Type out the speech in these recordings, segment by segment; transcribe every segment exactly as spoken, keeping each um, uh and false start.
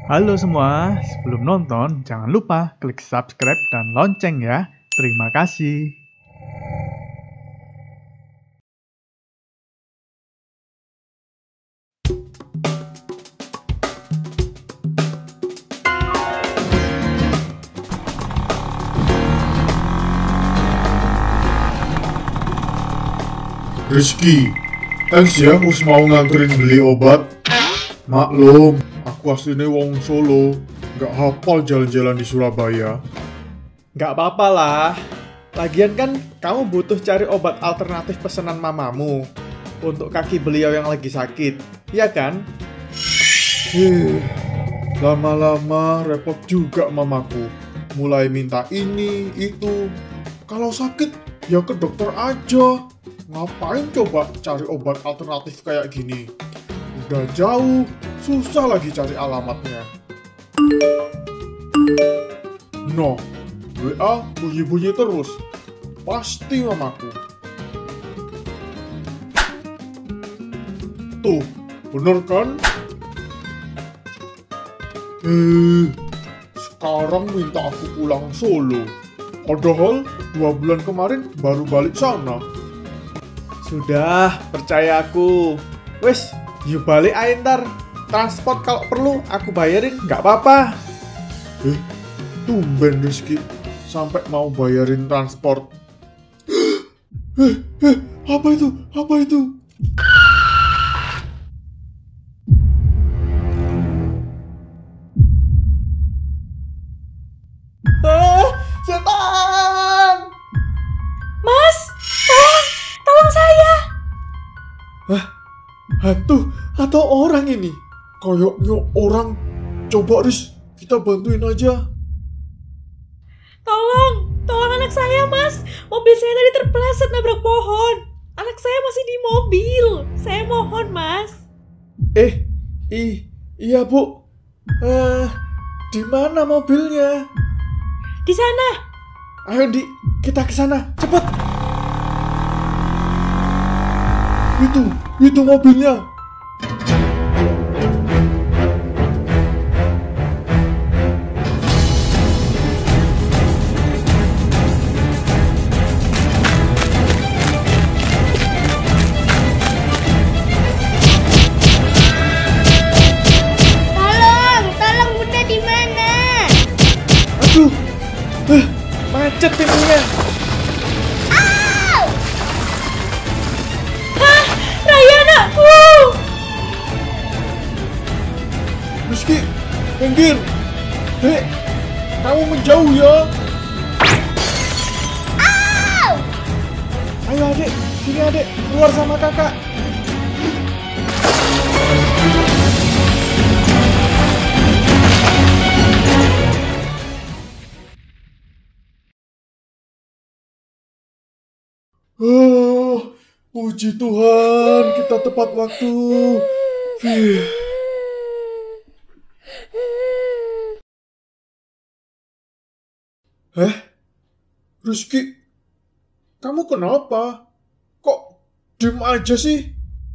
Halo semua, sebelum nonton jangan lupa klik subscribe dan lonceng ya. Terima kasih. Rizky, thanks ya wis mau nganterin beli obat. Maklum, aku aslinya wong Solo, gak hafal jalan-jalan di Surabaya. Gak apa-apa lah. Lagian kan kamu butuh cari obat alternatif pesanan mamamu untuk kaki beliau yang lagi sakit, iya kan? Hih, lama-lama repot juga mamaku. Mulai minta ini, itu. Kalau sakit, ya ke dokter aja. Ngapain coba cari obat alternatif kayak gini? Udah jauh, susah lagi cari alamatnya. No, W A bunyi-bunyi terus. Pasti mamaku. Tuh, bener kan? Eh, sekarang minta aku pulang Solo. Padahal dua bulan kemarin baru balik sana. Sudah, percaya aku. Wes, yuk balik aja ntar. Transport kalau perlu aku bayarin, gak apa-apa. Eh, tumben Rizky sampai mau bayarin transport. Eh, eh, apa itu? Apa itu? Ah, setan! Mas, tolong, tolong saya. Hah? Hantu atau orang ini? Kayaknya orang. Coba Riz, kita bantuin aja. Tolong, tolong anak saya, Mas. Mobil saya tadi terpeleset nabrak pohon. Anak saya masih di mobil. Saya mohon, Mas. Eh, i, iya bu. Eh, di mana mobilnya? Di sana. Ayo di, kita ke sana, cepet. Itu, itu mobilnya. Tolong, tolong Bunda di mana? Aduh, eh, macet pintunya. Hah, Raya anakku. Rizky, minggir. Dek, kamu menjauh ya. Ayo adik, sini adik, keluar sama kakak. Oh, puji Tuhan, kita tepat waktu. Fih. Eh, Rizky, kamu kenapa? Kok diem aja sih?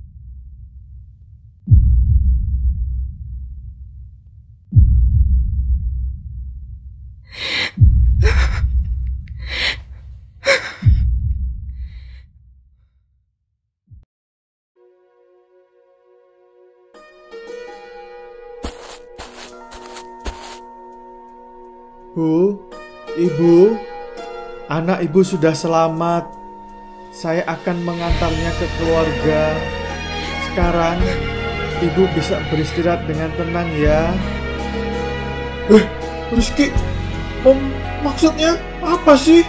Bu, ibu, anak ibu sudah selamat. Saya akan mengantarnya ke keluarga. Sekarang, ibu bisa beristirahat dengan tenang ya. Eh, Rizky, om, maksudnya apa sih?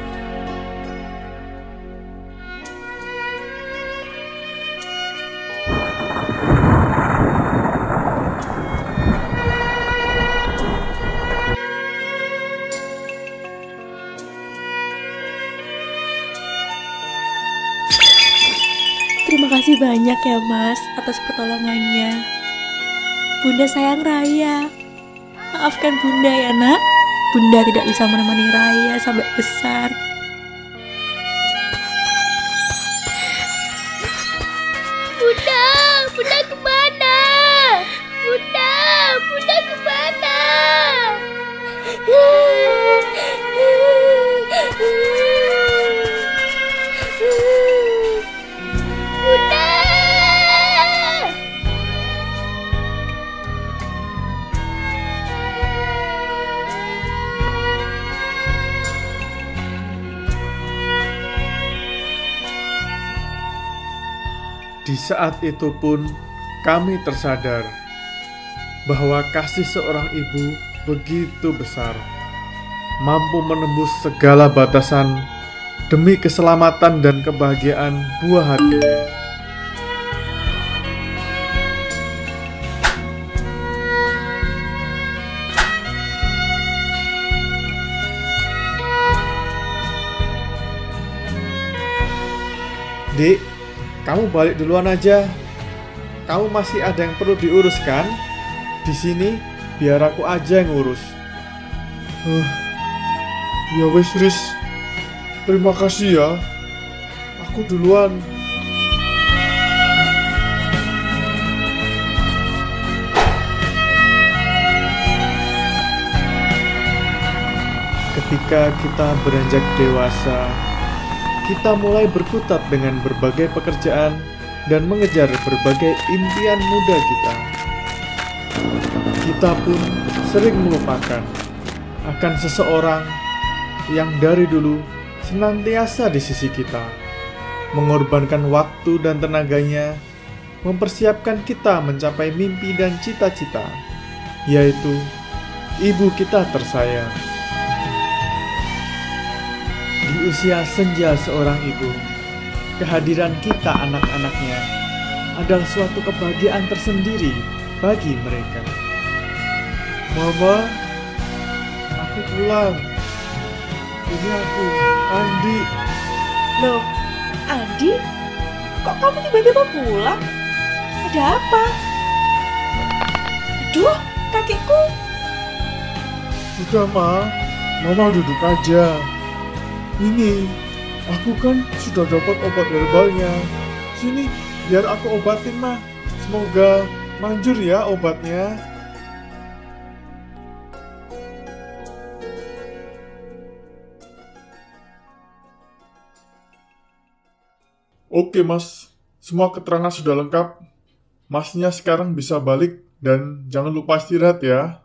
Terima kasih banyak ya, Mas, atas pertolongannya. Bunda sayang Raya. Maafkan Bunda ya, Nak. Bunda tidak bisa menemani Raya sampai besar. Bunda, Bunda kemana? Bunda, Bunda kemana? saat itu pun kami tersadar bahwa kasih seorang ibu begitu besar, mampu menembus segala batasan demi keselamatan dan kebahagiaan buah hatinya. Dik, kamu balik duluan aja. Kamu masih ada yang perlu diurus kan? Di sini biar aku aja yang ngurus. Uh, ya wes Riz, terima kasih ya. Aku duluan. Ketika kita beranjak dewasa, kita mulai berkutat dengan berbagai pekerjaan dan mengejar berbagai impian muda kita. Kita pun sering melupakan akan seseorang yang dari dulu senantiasa di sisi kita, mengorbankan waktu dan tenaganya, mempersiapkan kita mencapai mimpi dan cita-cita, yaitu ibu kita tersayang. Di usia senja seorang ibu, kehadiran kita anak-anaknya adalah suatu kebahagiaan tersendiri bagi mereka. Mama, aku pulang. Ini aku, Andi. Loh, Andi? Kok kamu tiba-tiba pulang? Ada apa? Aduh, kakiku. Sudah, Ma. Mama duduk aja. Ini, aku kan sudah dapat obat herbalnya. Sini, biar aku obatin, Ma. Semoga manjur ya obatnya. Oke, Mas. Semua keterangan sudah lengkap. Masnya sekarang bisa balik dan jangan lupa istirahat ya.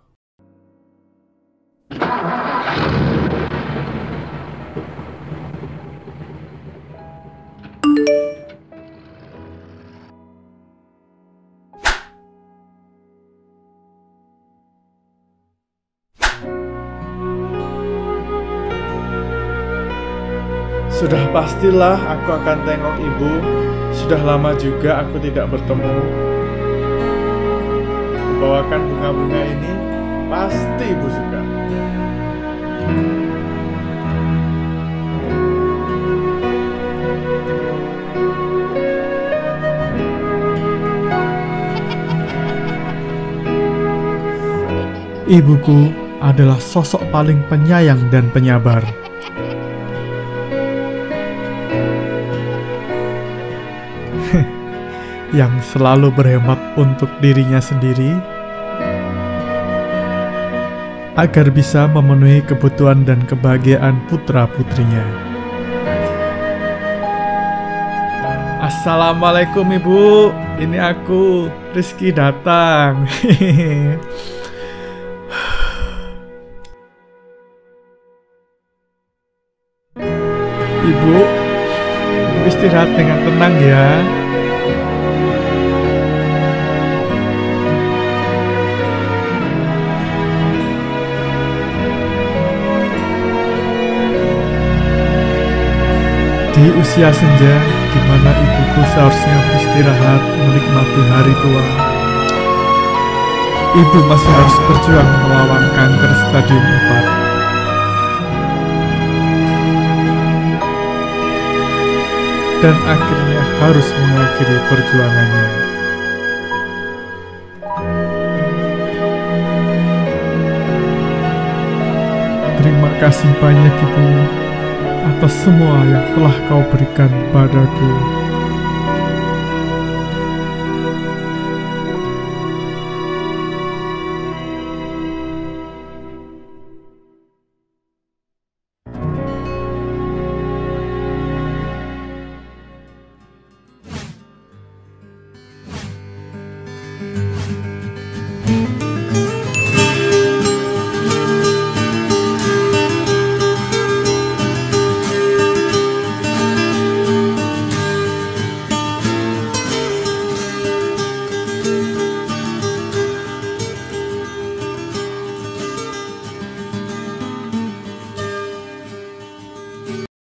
Sudah pastilah aku akan tengok ibu. Sudah lama juga aku tidak bertemu. Kubawakan bunga-bunga ini, pasti ibu suka. Ibuku adalah sosok paling penyayang dan penyabar. Yang selalu berhemat untuk dirinya sendiri agar bisa memenuhi kebutuhan dan kebahagiaan putra-putrinya. Assalamualaikum Ibu, ini aku, Rizky datang. Ibu, istirahat dengan tenang ya. Di usia senja, di mana ibuku seharusnya beristirahat menikmati hari tua, ibu masih harus berjuang melawan kanker stadium empat. Dan akhirnya harus mengakhiri perjuangannya. Terima kasih banyak Ibu atas semua yang telah kau berikan padaku.